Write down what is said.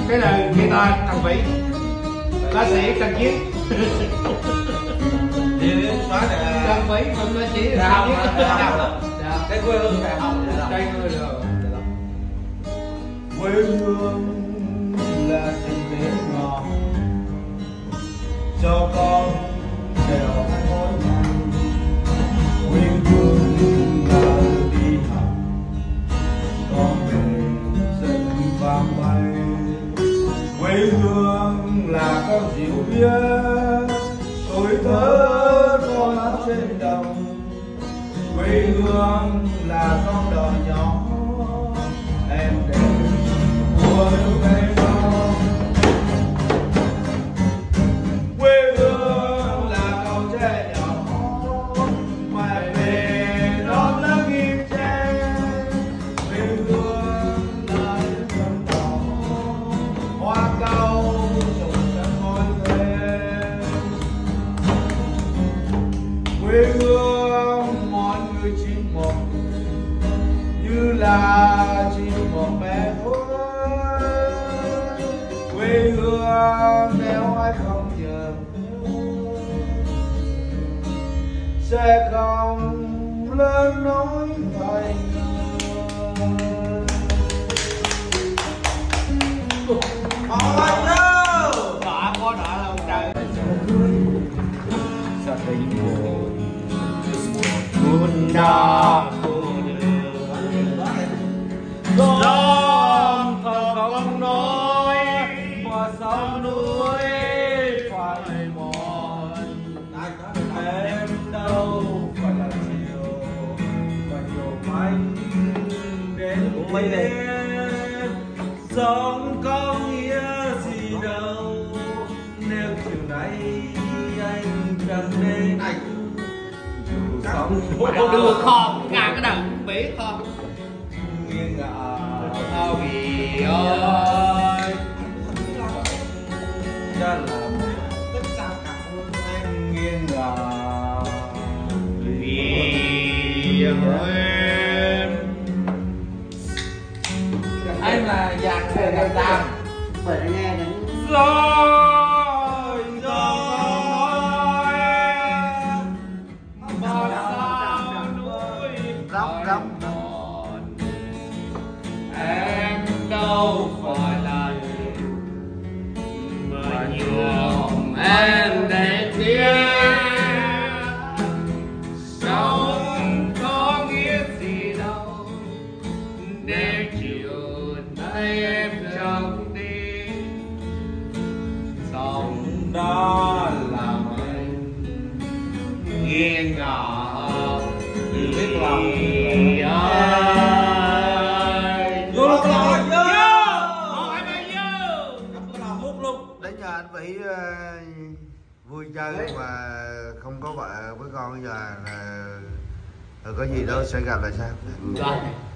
Cái là người ta Trần Vĩ, ca sĩ Trần Chiến. Trần Vĩ mình ca sĩ Trần Chiến. Đây quê hương Đại Học. Đây quê rồi. Quê hương là tình bé ngọt cho con đèo mỗi ngày. Quê hương là đi học con về dân vang bay. Quê hương là con diệu biếc tuổi thơ con hát trên đồng. Quê hương là con đò nhỏ em để mùa lúc này đó. Quê hương là cầu tre nhỏ mà về đón lớp nghiêm trang. Quê hương là những con tàu hoa cao trồng trên ngôi thuyền. Quê hương mọi người chỉ một như là chỉ một bé thôi. Quê hương nếu ai không nhớ sẽ không lớn nói phải Đọa có đọa đâu trời. sao tình Buồn đau gió không nói qua sông núi phải mòn. Em đâu phải là chiều và nhiều mây đến đêm. Sống có nghĩa gì đâu nếu chiều nay anh chẳng đến. Dù sống Đưa kho ngàn cái đầu bể kho nghiêng ngả Ôi vì ơi cho làm tất cả cả anh nghiêng ngả vì em. anh là dạng về ngày tam Bởi nghe đến rồi bao sao núi róc mòn. Em đâu phải là mà nhường em để tiếc. Sống có nghĩa gì đâu nếu chiều nay em chẳng đi. Sống đó là mình nghiêng ngả biết lòng vô vô lo vô đến giờ anh Vĩ vui chơi mà không có vợ với con, bây giờ là có gì đâu sẽ gặp lại sao. Rồi.